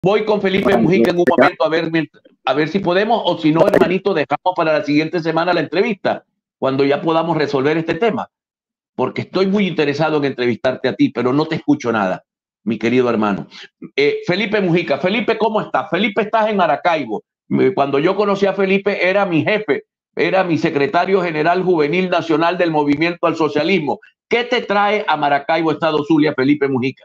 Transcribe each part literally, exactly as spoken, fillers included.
Voy con Felipe Mujica en un momento a ver, a ver si podemos, o si no, hermanito, dejamos para la siguiente semana la entrevista, cuando ya podamos resolver este tema, porque estoy muy interesado en entrevistarte a ti, pero no te escucho nada, mi querido hermano. Eh, Felipe Mujica. Felipe, ¿cómo estás? Felipe, estás en Maracaibo. Cuando yo conocí a Felipe, era mi jefe, era mi secretario general juvenil nacional del Movimiento al Socialismo. ¿Qué te trae a Maracaibo, Estado Zulia, Felipe Mujica?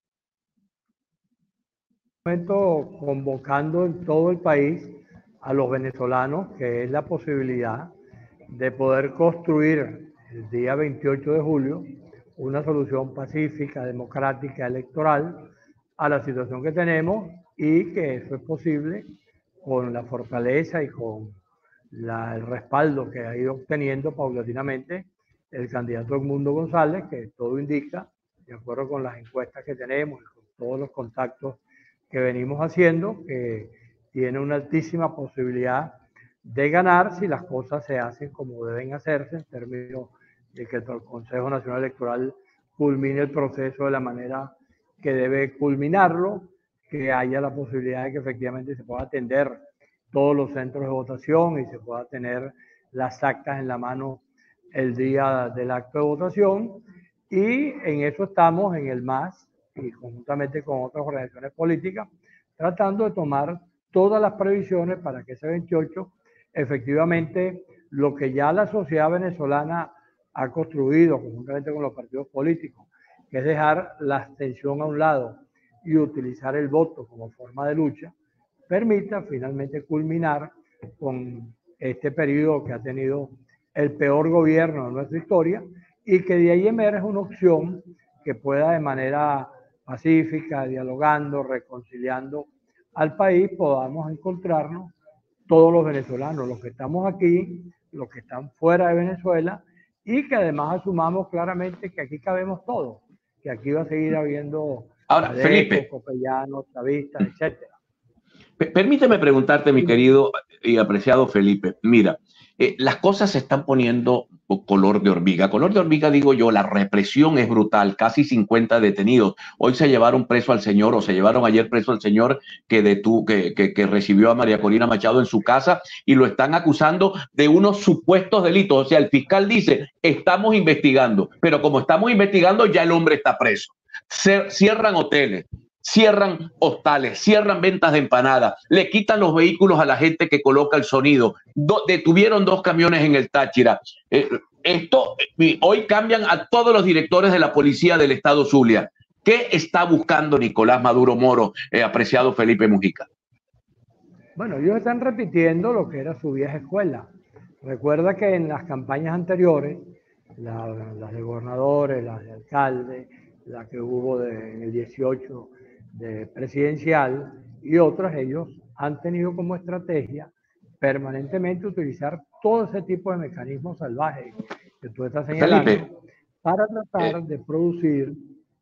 Momento convocando en todo el país a los venezolanos, que es la posibilidad de poder construir el día veintiocho de julio una solución pacífica, democrática, electoral a la situación que tenemos, y que eso es posible con la fortaleza y con la, el respaldo que ha ido obteniendo paulatinamente el candidato Edmundo González, que todo indica, de acuerdo con las encuestas que tenemos y con todos los contactos que venimos haciendo, que tiene una altísima posibilidad de ganar si las cosas se hacen como deben hacerse, en términos de que el Consejo Nacional Electoral culmine el proceso de la manera que debe culminarlo, que haya la posibilidad de que efectivamente se pueda atender todos los centros de votación y se pueda tener las actas en la mano el día del acto de votación. Y en eso estamos en el M A S y conjuntamente con otras organizaciones políticas, tratando de tomar todas las previsiones para que ese veintiocho, efectivamente, lo que ya la sociedad venezolana ha construido conjuntamente con los partidos políticos, que es dejar la abstención a un lado y utilizar el voto como forma de lucha, permita finalmente culminar con este periodo que ha tenido el peor gobierno de nuestra historia, y que de ahí emerge una opción que pueda, de manera pacífica, dialogando, reconciliando al país, podamos encontrarnos todos los venezolanos, los que estamos aquí, los que están fuera de Venezuela, y que además asumamos claramente que aquí cabemos todos, que aquí va a seguir habiendo Ahora, adecos, Felipe, copellanos, chavistas, etcétera. Permíteme preguntarte, mi querido y apreciado Felipe. Mira, eh, las cosas se están poniendo color de hormiga. Color de hormiga, digo yo, la represión es brutal, casi cincuenta detenidos. Hoy se llevaron preso al señor, o se llevaron ayer preso al señor que, detu, que, que, que recibió a María Corina Machado en su casa, y lo están acusando de unos supuestos delitos. O sea, el fiscal dice, estamos investigando, pero como estamos investigando, ya el hombre está preso. Se, cierran hoteles, cierran hostales, cierran ventas de empanadas, le quitan los vehículos a la gente que coloca el sonido, Do, detuvieron dos camiones en el Táchira. Eh, esto, hoy cambian a todos los directores de la policía del estado Zulia. ¿Qué está buscando Nicolás Maduro Moro, eh, apreciado Felipe Mujica? Bueno, ellos están repitiendo lo que era su vieja escuela. Recuerda que en las campañas anteriores, la, las de gobernadores, las de alcaldes, la que hubo de, en el dieciocho de presidencial y otras, ellos han tenido como estrategia permanentemente utilizar todo ese tipo de mecanismos salvajes que tú estás señalando, Felipe, para tratar eh, de producir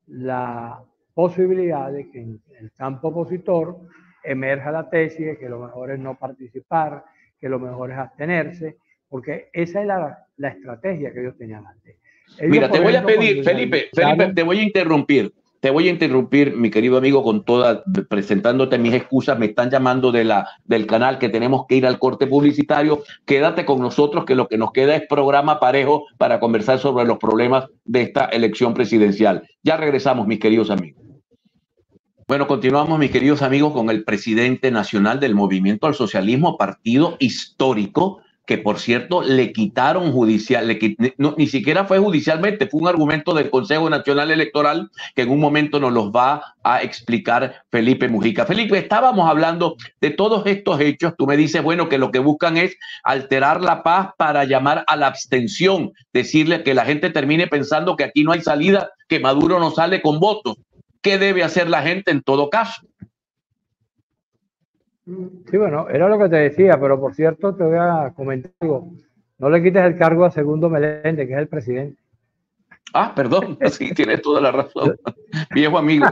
la posibilidad de que en el campo opositor emerja la tesis de que lo mejor es no participar, que lo mejor es abstenerse, porque esa es la, la estrategia que ellos tenían antes. Ellos, Mira, te voy ejemplo, a pedir, Felipe, Felipe, te voy a interrumpir. Te voy a interrumpir, mi querido amigo, con toda, presentándote mis excusas. Me están llamando de la, del canal, que tenemos que ir al corte publicitario. Quédate con nosotros, que lo que nos queda es programa parejo para conversar sobre los problemas de esta elección presidencial. Ya regresamos, mis queridos amigos. Bueno, continuamos, mis queridos amigos, con el presidente nacional del Movimiento al Socialismo, partido histórico, que por cierto le quitaron judicial, le, no, ni siquiera fue judicialmente, fue un argumento del Consejo Nacional Electoral, que en un momento nos los va a explicar Felipe Mujica. Felipe, estábamos hablando de todos estos hechos. Tú me dices, bueno, que lo que buscan es alterar la paz para llamar a la abstención, decirle que la gente termine pensando que aquí no hay salida, que Maduro no sale con votos. ¿Qué debe hacer la gente en todo caso? Sí, bueno, era lo que te decía, pero por cierto te voy a comentar algo. No le quites el cargo a Segundo Meléndez, que es el presidente. Ah, perdón, sí, tienes toda la razón. Viejo amigo.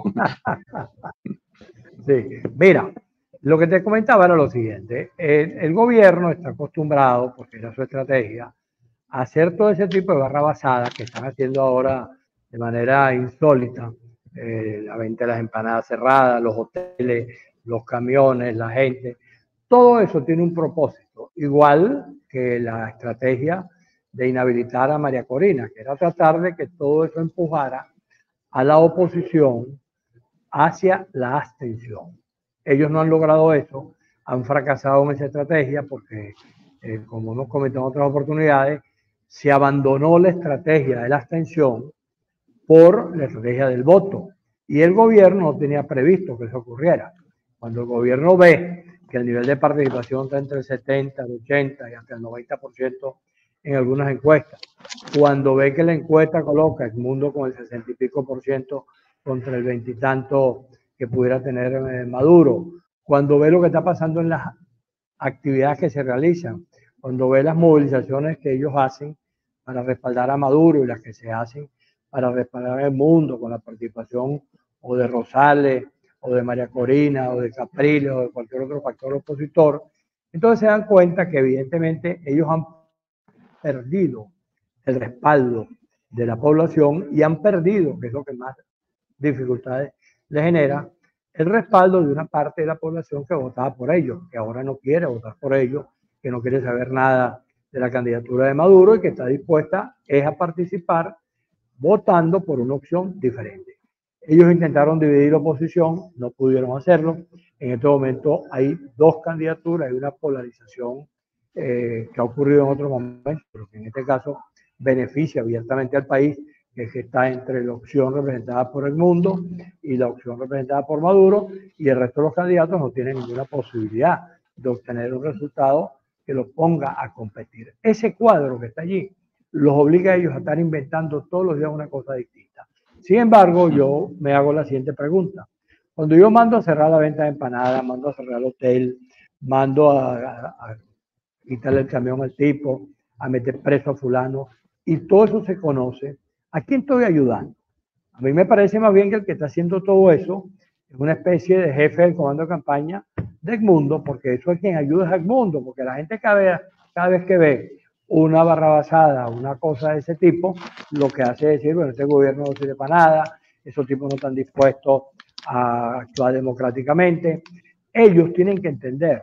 Sí, mira, lo que te comentaba era lo siguiente. El, el gobierno está acostumbrado, porque era su estrategia, a hacer todo ese tipo de barrabasadas que están haciendo ahora de manera insólita. Eh, la venta de las empanadas cerradas, los hoteles los camiones, la gente, todo eso tiene un propósito, igual que la estrategia de inhabilitar a María Corina, que era tratar de que todo eso empujara a la oposición hacia la abstención. Ellos no han logrado eso, han fracasado en esa estrategia porque, eh, como hemos comentado en otras oportunidades, se abandonó la estrategia de la abstención por la estrategia del voto. Y el gobierno no tenía previsto que eso ocurriera. Cuando el gobierno ve que el nivel de participación está entre el setenta, el ochenta y hasta el noventa por ciento en algunas encuestas, cuando ve que la encuesta coloca el mundo con el sesenta y pico por ciento contra el veintitanto que pudiera tener eh, Maduro, cuando ve lo que está pasando en las actividades que se realizan, cuando ve las movilizaciones que ellos hacen para respaldar a Maduro y las que se hacen para respaldar el mundo con la participación o de Rosales, o de María Corina, o de Capriles, o de cualquier otro factor opositor, entonces se dan cuenta que evidentemente ellos han perdido el respaldo de la población y han perdido, que es lo que más dificultades le genera, el respaldo de una parte de la población que votaba por ellos, que ahora no quiere votar por ellos, que no quiere saber nada de la candidatura de Maduro y que está dispuesta es a participar votando por una opción diferente. Ellos intentaron dividir la oposición, no pudieron hacerlo. En este momento hay dos candidaturas, hay una polarización eh, que ha ocurrido en otros momentos, pero que en este caso beneficia abiertamente al país, que es que está entre la opción representada por el mundo y la opción representada por Maduro, y el resto de los candidatos no tienen ninguna posibilidad de obtener un resultado que los ponga a competir. Ese cuadro que está allí los obliga a ellos a estar inventando todos los días una cosa distinta. Sin embargo, yo me hago la siguiente pregunta. Cuando yo mando a cerrar la venta de empanadas, mando a cerrar el hotel, mando a, a, a quitarle el camión al tipo, a meter preso a fulano, y todo eso se conoce, ¿a quién estoy ayudando? A mí me parece más bien que el que está haciendo todo eso es una especie de jefe del comando de campaña de Edmundo, porque eso es quien ayuda a Edmundo, porque la gente cada vez, cada vez que ve una barrabasada, una cosa de ese tipo, lo que hace es decir, bueno, este gobierno no sirve para nada, esos tipos no están dispuestos a actuar democráticamente. Ellos tienen que entender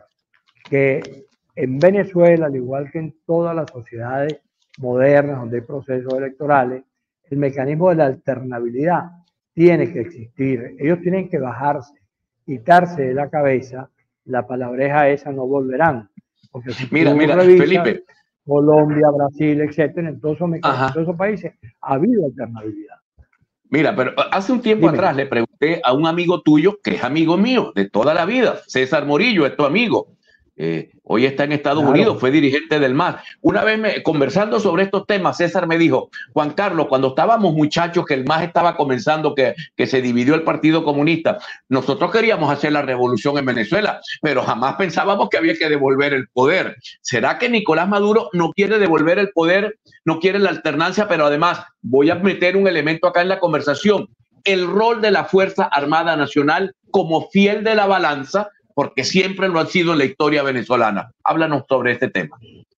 que en Venezuela, al igual que en todas las sociedades modernas donde hay procesos electorales, el mecanismo de la alternabilidad tiene que existir. Ellos tienen que bajarse, quitarse de la cabeza la palabreja esa, no volverán. Porque si mira, mira, revisas, Felipe, Colombia, Brasil, etcétera, en todos esos, en todos esos países ha habido alternabilidad. Mira, pero hace un tiempo Dime. atrás le pregunté a un amigo tuyo, que es amigo mío de toda la vida, César Morillo, es tu amigo. Eh, hoy está en Estados claro. Unidos, fue dirigente del M A S. Una vez me, conversando sobre estos temas, César me dijo, Juan Carlos, cuando estábamos muchachos, que el M A S estaba comenzando, que, que se dividió el Partido Comunista, nosotros queríamos hacer la revolución en Venezuela, pero jamás pensábamos que había que devolver el poder. ¿Será que Nicolás Maduro no quiere devolver el poder, no quiere la alternancia? Pero además, voy a meter un elemento acá en la conversación, el rol de la Fuerza Armada Nacional como fiel de la balanza, porque siempre lo han sido en la historia venezolana. Háblanos sobre este tema.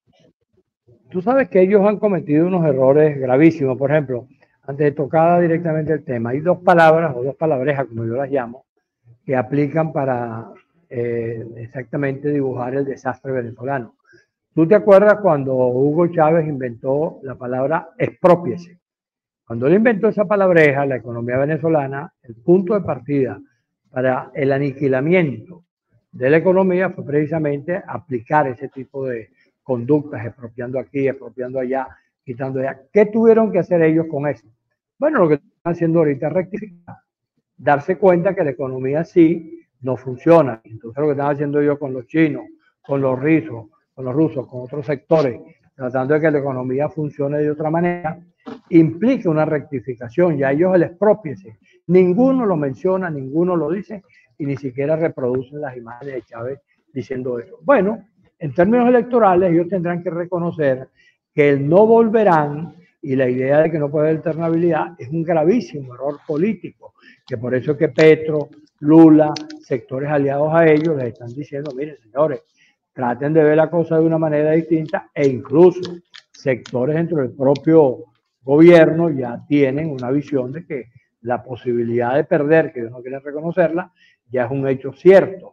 Tú sabes que ellos han cometido unos errores gravísimos. Por ejemplo, antes de tocar directamente el tema, hay dos palabras o dos palabrejas, como yo las llamo, que aplican para eh, exactamente dibujar el desastre venezolano. ¿Tú te acuerdas cuando Hugo Chávez inventó la palabra exprópiese? Cuando él inventó esa palabreja, la economía venezolana, el punto de partida para el aniquilamiento de la economía fue precisamente aplicar ese tipo de conductas, expropiando aquí, expropiando allá, quitando allá. ¿Qué tuvieron que hacer ellos con eso? Bueno, lo que están haciendo ahorita es rectificar, darse cuenta que la economía sí no funciona. Entonces lo que están haciendo ellos con los chinos, con los rusos, con los rusos, con otros sectores, tratando de que la economía funcione de otra manera, implica una rectificación. Ya ellos el exprópiese. Ninguno lo menciona, ninguno lo dice, y ni siquiera reproducen las imágenes de Chávez diciendo eso. Bueno, en términos electorales ellos tendrán que reconocer que el no volverán y la idea de que no puede haber alternabilidad es un gravísimo error político, que por eso es que Petro, Lula, sectores aliados a ellos les están diciendo, miren señores, traten de ver la cosa de una manera distinta, e incluso sectores dentro del propio gobierno ya tienen una visión de que la posibilidad de perder, que ellos no quieren reconocerla, ya es un hecho cierto.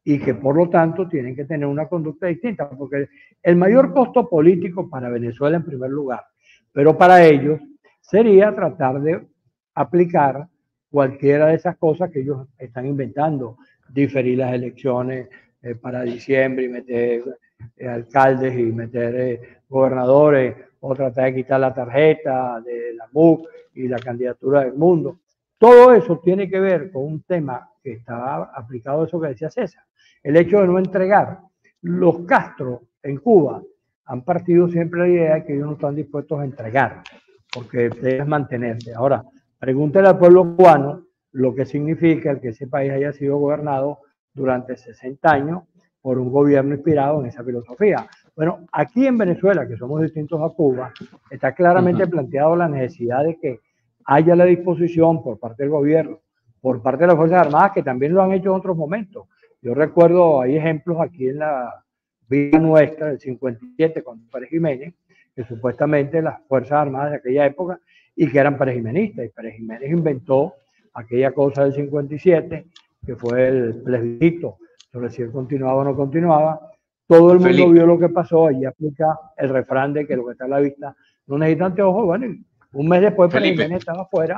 y que por lo tanto tienen que tener una conducta distinta, porque el mayor costo político para Venezuela en primer lugar, pero para ellos sería tratar de aplicar cualquiera de esas cosas que ellos están inventando, diferir las elecciones eh, para diciembre y meter eh, alcaldes y meter eh, gobernadores, o tratar de quitar la tarjeta de la M U C y la candidatura del mundo. Todo eso tiene que ver con un tema que está aplicado a eso que decía César, el hecho de no entregar. Los Castro en Cuba han partido siempre la idea de que ellos no están dispuestos a entregar, porque debes mantenerse. Ahora, pregúntale al pueblo cubano lo que significa que ese país haya sido gobernado durante sesenta años por un gobierno inspirado en esa filosofía. Bueno, aquí en Venezuela, que somos distintos a Cuba, está claramente uh-huh. planteado la necesidad de que haya la disposición por parte del gobierno, por parte de las Fuerzas Armadas, que también lo han hecho en otros momentos. Yo recuerdo, hay ejemplos aquí en la vida nuestra del cincuenta y siete con Pérez Jiménez, que supuestamente las Fuerzas Armadas de aquella época y que eran perejimenistas. Y Pérez Jiménez inventó aquella cosa del cincuenta y siete, que fue el plebiscito sobre si él continuaba o no continuaba. Todo el mundo Felipe. vio lo que pasó, allí aplica el refrán de que lo que está a la vista no necesita anteojos. Bueno, un mes después Pérez Jiménez estaba afuera.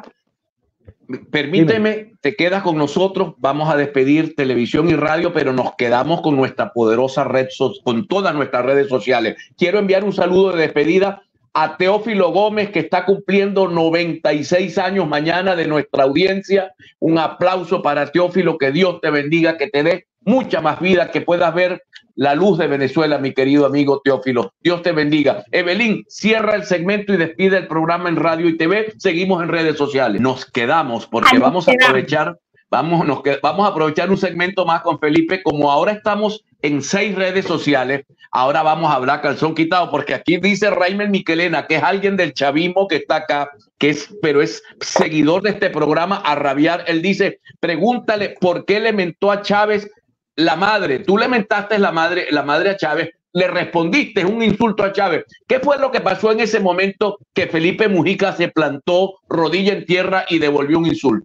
Permíteme, Dime. Te quedas con nosotros, vamos a despedir televisión y radio, pero nos quedamos con nuestra poderosa red, con todas nuestras redes sociales. Quiero enviar un saludo de despedida a Teófilo Gómez, que está cumpliendo noventa y seis años mañana, de nuestra audiencia. Un aplauso para Teófilo, que Dios te bendiga, que te dé mucha más vida, que puedas ver la luz de Venezuela, mi querido amigo Teófilo. Dios te bendiga. Evelyn, cierra el segmento y despide el programa en radio y T V. Seguimos en redes sociales. Nos quedamos porque Ay, vamos a aprovechar, vamos, nos, vamos a aprovechar un segmento más con Felipe. Como ahora estamos en seis redes sociales, ahora vamos a hablar calzón quitado, porque aquí dice Raymond Miquelena, que es alguien del chavismo que está acá, que es, pero es seguidor de este programa a rabiar. Él dice, pregúntale por qué le mentó a Chávez la madre. Tú le mentaste la madre, la madre a Chávez, le respondiste un insulto a Chávez. ¿Qué fue lo que pasó en ese momento que Felipe Mujica se plantó rodilla en tierra y devolvió un insulto?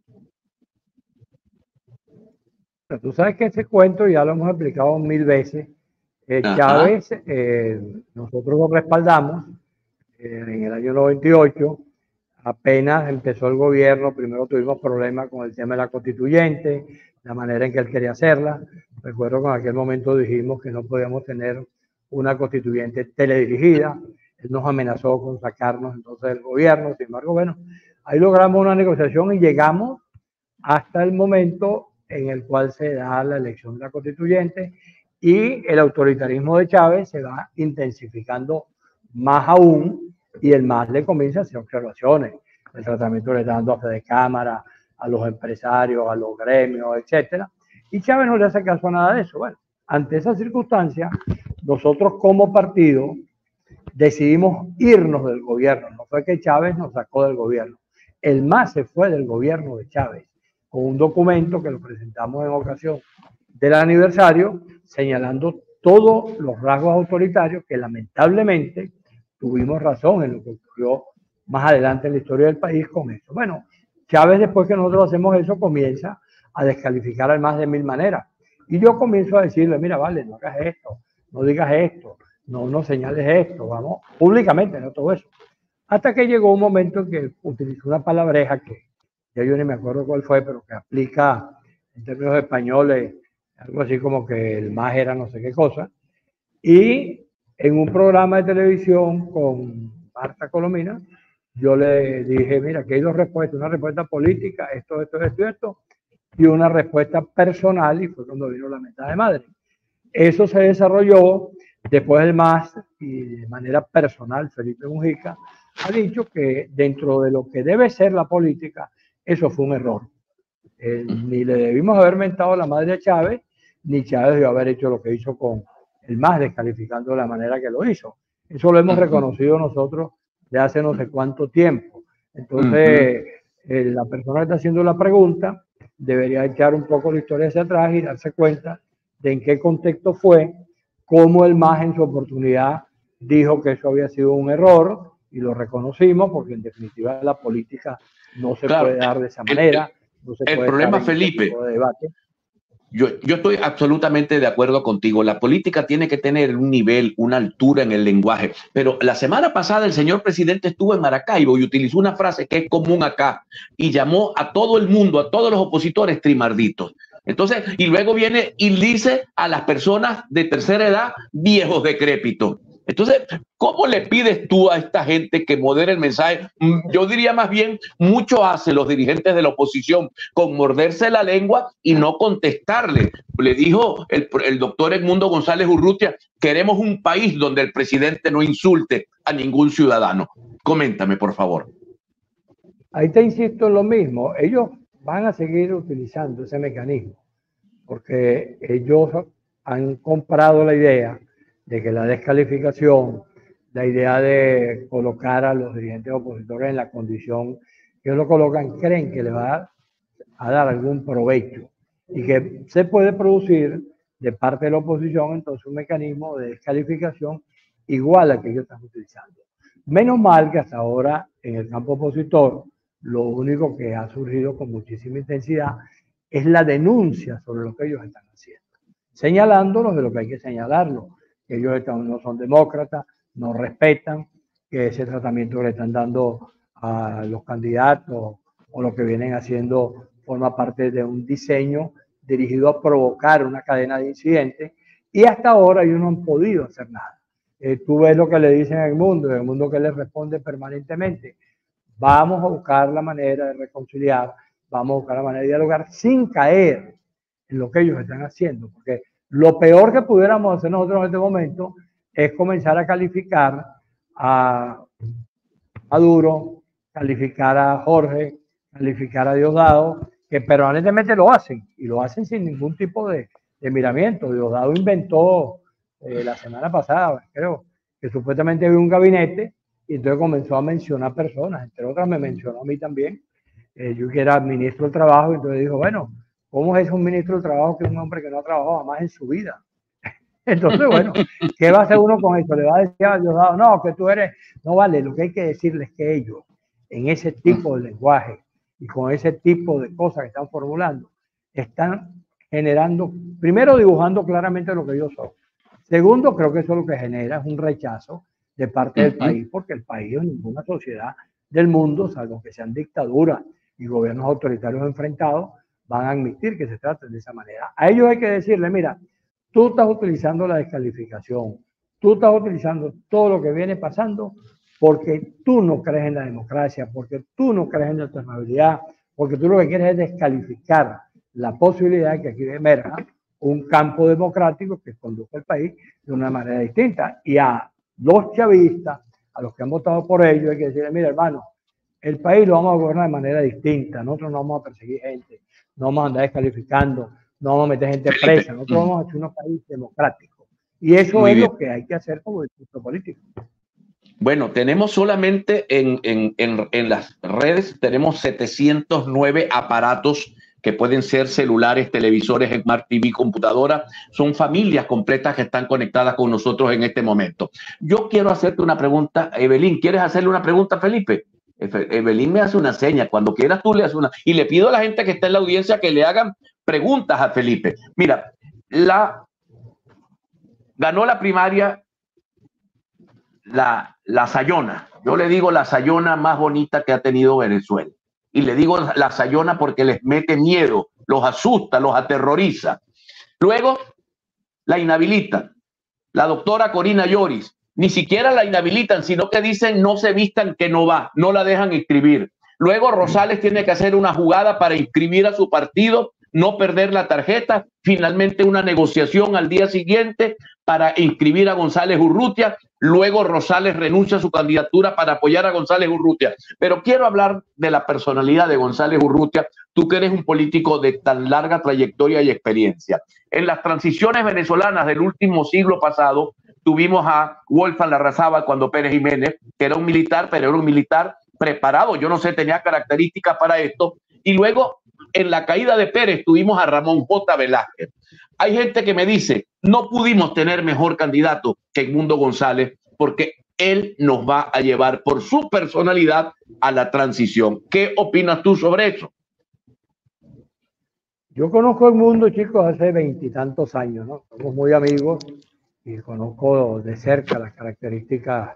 Tú sabes que ese cuento ya lo hemos explicado mil veces. Eh, Chávez, eh, nosotros lo respaldamos eh, en el año noventa y ocho. Apenas empezó el gobierno, primero tuvimos problemas con el tema de la constituyente, la manera en que él quería hacerla. Recuerdo que en aquel momento dijimos que no podíamos tener una constituyente teledirigida. Él nos amenazó con sacarnos entonces del gobierno. Sin embargo, bueno, ahí logramos una negociación y llegamos hasta el momento en el cual se da la elección de la constituyente y el autoritarismo de Chávez se va intensificando más aún y el M A S le comienza a hacer observaciones. El tratamiento le está dando a Fede Cámara, a los empresarios, a los gremios, etcétera. Y Chávez no le hace caso a nada de eso. Bueno, ante esa circunstancia, nosotros como partido decidimos irnos del gobierno. No fue que Chávez nos sacó del gobierno. El M A S se fue del gobierno de Chávez con un documento que lo presentamos en ocasión del aniversario, señalando todos los rasgos autoritarios que lamentablemente tuvimos razón en lo que ocurrió más adelante en la historia del país con eso. Bueno, Chávez, después que nosotros hacemos eso, comienza a descalificar al M A S de mil maneras. Y yo comienzo a decirle, mira, vale, no hagas esto, no digas esto, no, no señales esto, vamos, públicamente, no todo eso. Hasta que llegó un momento en que utilizó una palabreja que ya yo ni me acuerdo cuál fue, pero que aplica en términos españoles, algo así como que el M A S era no sé qué cosa. Y en un programa de televisión con Marta Colomina, yo le dije, mira, aquí hay dos respuestas, una respuesta política, esto, esto, esto, esto, y una respuesta personal, y fue cuando vino la mentada de madre. Eso se desarrolló después del M A S, y de manera personal, Felipe Mujica ha dicho que dentro de lo que debe ser la política, eso fue un error. Eh, ni le debimos haber mentado la madre a Chávez, ni Chávez debió haber hecho lo que hizo con el M A S, descalificando de la manera que lo hizo. Eso lo hemos reconocido nosotros de hace no sé cuánto tiempo. Entonces, uh-huh. eh, la persona que está haciendo la pregunta debería echar un poco la historia hacia atrás y darse cuenta de en qué contexto fue, cómo el M A S en su oportunidad dijo que eso había sido un error y lo reconocimos, porque en definitiva la política no se claro. puede dar de esa manera. No se el puede problema, Felipe, de debate. Yo, yo estoy absolutamente de acuerdo contigo. La política tiene que tener un nivel, una altura en el lenguaje. Pero la semana pasada el señor presidente estuvo en Maracaibo y utilizó una frase que es común acá y llamó a todo el mundo, a todos los opositores, trimarditos. Entonces, y luego viene y dice a las personas de tercera edad, viejos decrépitos. Entonces, ¿cómo le pides tú a esta gente que modere el mensaje? Yo diría más bien, mucho hacen los dirigentes de la oposición con morderse la lengua y no contestarle. Le dijo el, el doctor Edmundo González Urrutia, queremos un país donde el presidente no insulte a ningún ciudadano. Coméntame, por favor. Ahí te insisto en lo mismo. Ellos van a seguir utilizando ese mecanismo porque ellos han comprado la idea de que la descalificación, la idea de colocar a los dirigentes opositores en la condición que ellos lo colocan, creen que le va a dar algún provecho y que se puede producir de parte de la oposición entonces un mecanismo de descalificación igual al que ellos están utilizando. Menos mal que hasta ahora en el campo opositor lo único que ha surgido con muchísima intensidad es la denuncia sobre lo que ellos están haciendo, señalándolos de lo que hay que señalarlos, que ellos están, no son demócratas, no respetan, que ese tratamiento que le están dando a los candidatos o lo que vienen haciendo forma parte de un diseño dirigido a provocar una cadena de incidentes y hasta ahora ellos no han podido hacer nada. Eh, tú ves lo que le dicen al mundo, el mundo que les responde permanentemente. Vamos a buscar la manera de reconciliar, vamos a buscar la manera de dialogar sin caer en lo que ellos están haciendo, porque lo peor que pudiéramos hacer nosotros en este momento es comenzar a calificar a Maduro, calificar a Jorge, calificar a Diosdado, que permanentemente lo hacen, y lo hacen sin ningún tipo de, de miramiento. Diosdado inventó eh, la semana pasada, creo, que supuestamente había un gabinete, y entonces comenzó a mencionar personas, entre otras me mencionó a mí también, eh, yo que era ministro del Trabajo, y entonces dijo, bueno, ¿cómo es un ministro del Trabajo que es un hombre que no ha trabajado jamás en su vida? Entonces, bueno, ¿qué va a hacer uno con eso? Le va a decir a Diosdado, no, que tú eres, no vale, lo que hay que decirles es que ellos, en ese tipo de lenguaje y con ese tipo de cosas que están formulando, están generando, primero dibujando claramente lo que ellos son. Segundo, creo que eso lo que genera es un rechazo de parte del país, porque el país o ninguna sociedad del mundo, salvo que sean dictaduras y gobiernos autoritarios enfrentados, van a admitir que se trata de esa manera. A ellos hay que decirle, mira, tú estás utilizando la descalificación, tú estás utilizando todo lo que viene pasando porque tú no crees en la democracia, porque tú no crees en la alternabilidad, porque tú lo que quieres es descalificar la posibilidad de que aquí emerja un campo democrático que conduzca el país de una manera distinta. Y a los chavistas, a los que han votado por ellos, hay que decirle, mira hermano, el país lo vamos a gobernar de manera distinta, nosotros no vamos a perseguir gente, no vamos a andar descalificando, no vamos a meter gente presa, nosotros vamos a hacer un país democrático. Y eso Muy es bien. Lo que hay que hacer como discurso político. Bueno, tenemos solamente en, en, en, en las redes, tenemos setecientos nueve aparatos que pueden ser celulares, televisores, Smart T V, computadora. Son familias completas que están conectadas con nosotros en este momento. Yo quiero hacerte una pregunta, Evelyn. ¿Quieres hacerle una pregunta a Felipe? Evelyn me hace una seña. Cuando quieras tú le haces una. Y le pido a la gente que está en la audiencia que le hagan preguntas a Felipe. Mira, la ganó la primaria la, la Sayona. Yo le digo la Sayona más bonita que ha tenido Venezuela. Y le digo la Sayona porque les mete miedo, los asusta, los aterroriza. Luego la inhabilitan. La doctora Corina Lloris. Ni siquiera la inhabilitan, sino que dicen no se vistan que no va, no la dejan inscribir. Luego Rosales tiene que hacer una jugada para inscribir a su partido, no perder la tarjeta, finalmente una negociación al día siguiente para inscribir a González Urrutia, luego Rosales renuncia a su candidatura para apoyar a González Urrutia. Pero quiero hablar de la personalidad de González Urrutia, tú que eres un político de tan larga trayectoria y experiencia. En las transiciones venezolanas del último siglo pasado, tuvimos a Wolfgang Larrazábal cuando Pérez Jiménez, que era un militar, pero era un militar preparado, yo no sé, tenía características para esto, y luego en la caída de Pérez tuvimos a Ramón J. Velázquez. Hay gente que me dice, no pudimos tener mejor candidato que Edmundo González porque él nos va a llevar por su personalidad a la transición. ¿Qué opinas tú sobre eso? Yo conozco el mundo, chicos, hace veintitantos años, ¿no? Somos muy amigos y conozco de cerca las características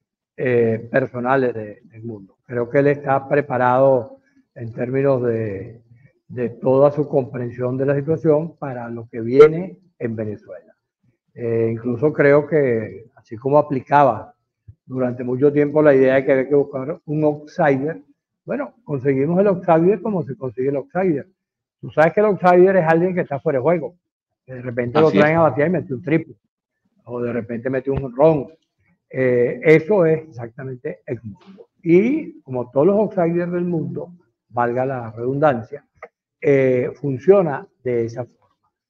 eh, personales de, del mundo. Creo que él está preparado en términos de, de toda su comprensión de la situación para lo que viene en Venezuela. Eh, incluso creo que, así como aplicaba durante mucho tiempo la idea de que había que buscar un outsider, bueno, conseguimos el outsider como se consigue el outsider. Tú sabes que el outsider es alguien que está fuera de juego. De repente lo Así es. traen a batear y mete un triple. O de repente mete un ron. Eh, eso es exactamente el mundo. Y como todos los outsiders del mundo, valga la redundancia, eh, funciona de esa forma.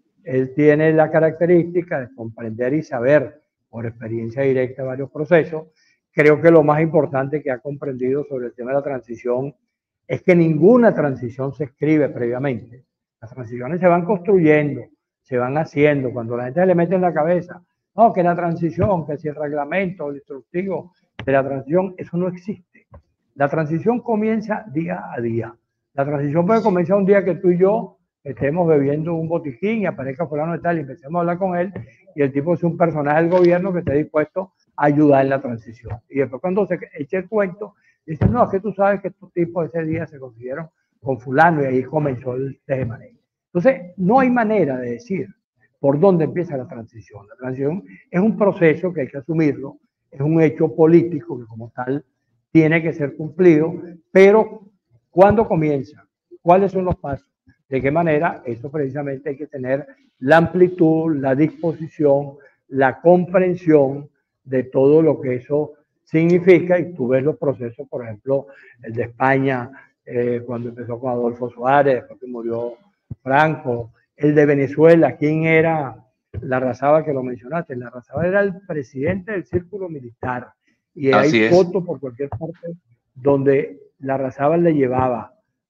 Él tiene la característica de comprender y saber por experiencia directa varios procesos. Creo que lo más importante que ha comprendido sobre el tema de la transición es que ninguna transición se escribe previamente. Las transiciones se van construyendo, se van haciendo. Cuando la gente le mete en la cabeza, no, que la transición, que si el reglamento, el instructivo de la transición, eso no existe. La transición comienza día a día. La transición puede comenzar un día que tú y yo estemos bebiendo un botiquín y aparezca fulano de tal y empecemos a hablar con él y el tipo es un personaje del gobierno que esté dispuesto a ayudar en la transición. Y después cuando se eche el cuento, dicen, no, es que tú sabes que estos tipos ese día se consiguieron con fulano y ahí comenzó el tema. Entonces, no hay manera de decir por dónde empieza la transición. La transición es un proceso que hay que asumirlo, es un hecho político que como tal tiene que ser cumplido, pero ¿cuándo comienza? ¿Cuáles son los pasos? ¿De qué manera? Eso precisamente hay que tener la amplitud, la disposición, la comprensión de todo lo que eso significa. Y tú ves los procesos, por ejemplo, el de España, eh, cuando empezó con Adolfo Suárez, después que murió Franco, el de Venezuela, ¿quién era Larrazábal que lo mencionaste? Larrazábal era el presidente del círculo militar. Y Así hay es. fotos por cualquier parte donde Larrazábal le llevaba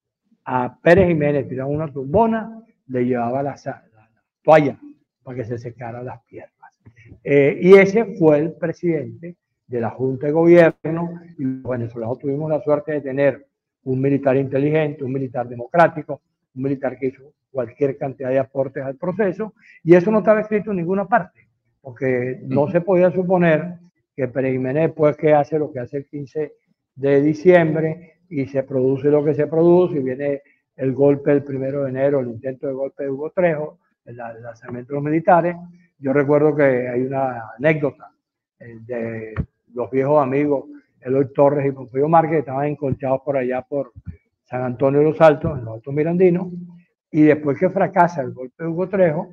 a Pérez Jiménez, tiraba una tumbona, le llevaba la, la, la toalla para que se secara las piernas. Eh, y ese fue el presidente de la Junta de Gobierno, y los venezolanos tuvimos la suerte de tener un militar inteligente, un militar democrático, un militar que hizo cualquier cantidad de aportes al proceso, y eso no estaba escrito en ninguna parte, porque no se podía suponer que Pérez Jiménez, después que hace lo que hace el quince de diciembre, y se produce lo que se produce, y viene el golpe del primero de enero, el intento de golpe de Hugo Trejo, el lanzamiento de los militares. Yo recuerdo que hay una anécdota eh, de los viejos amigos Eloy Torres y Pompeyo Márquez, que estaban enconchados por allá por San Antonio de los Altos, en los Altos Mirandinos, y después que fracasa el golpe de Hugo Trejo,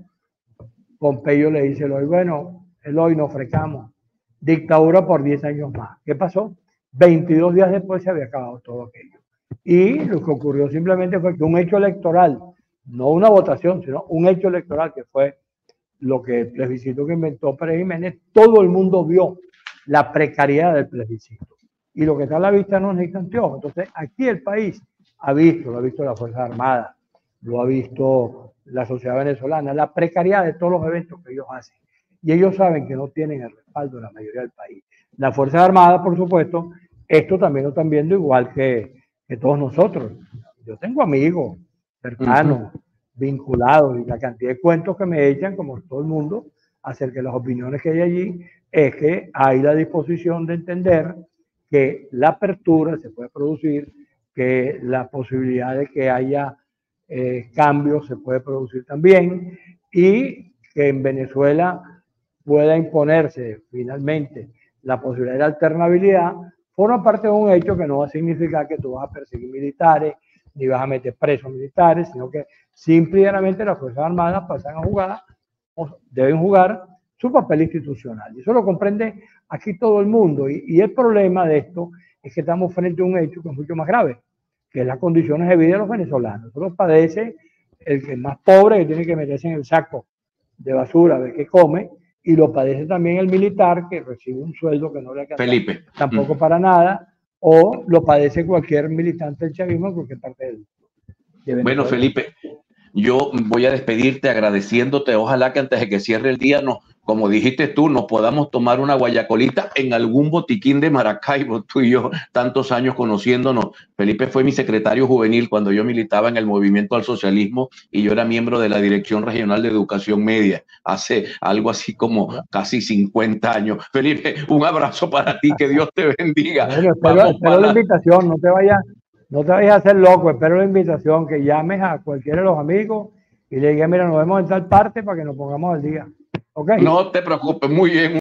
Pompeyo le dice a Eloy, bueno, Eloy, nos frecamos, dictadura por diez años más. ¿Qué pasó? veintidós días después se había acabado todo aquello. Y lo que ocurrió simplemente fue que un hecho electoral, no una votación, sino un hecho electoral que fue lo que el plebiscito que inventó Pérez Jiménez, todo el mundo vio la precariedad del plebiscito. Y lo que está a la vista no necesita anteojos. Entonces, aquí el país ha visto, lo ha visto la Fuerza Armada, lo ha visto la sociedad venezolana, la precariedad de todos los eventos que ellos hacen. Y ellos saben que no tienen el respaldo de la mayoría del país. Las Fuerzas Armadas, por supuesto, esto también lo están viendo igual que, que todos nosotros. Yo tengo amigos cercanos, uh-huh. vinculados, y la cantidad de cuentos que me echan, como todo el mundo, acerca de las opiniones que hay allí, es que hay la disposición de entender que la apertura se puede producir, que la posibilidad de que haya eh, cambios se puede producir también, y que en Venezuela pueda imponerse finalmente la posibilidad de la alternabilidad, forma parte de un hecho que no va a significar que tú vas a perseguir militares, ni vas a meter presos militares, sino que simplemente las Fuerzas Armadas pasan a jugar, o deben jugar su papel institucional. Y eso lo comprende aquí todo el mundo. Y, y el problema de esto es que estamos frente a un hecho que es mucho más grave, que es las condiciones de vida de los venezolanos. Eso lo padece el que es más pobre, que tiene que meterse en el saco de basura a ver qué come, y lo padece también el militar, que recibe un sueldo que no le alcanza Felipe. tampoco mm. para nada, o lo padece cualquier militante del chavismo en cualquier parte del de Bueno, Felipe, yo voy a despedirte agradeciéndote. Ojalá que antes de que cierre el día nos como dijiste tú, nos podamos tomar una guayacolita en algún botiquín de Maracaibo, tú y yo, tantos años conociéndonos. Felipe fue mi secretario juvenil cuando yo militaba en el Movimiento al Socialismo y yo era miembro de la Dirección Regional de Educación Media, hace algo así como casi cincuenta años. Felipe, un abrazo para ti, que Dios te bendiga. Bueno, espero, espero la invitación, no te vayas, no te vayas a hacer loco, espero la invitación, que llames a cualquiera de los amigos y le digas, mira, nos vemos en tal parte para que nos pongamos al día. ¿Ok? No te preocupes, muy bien.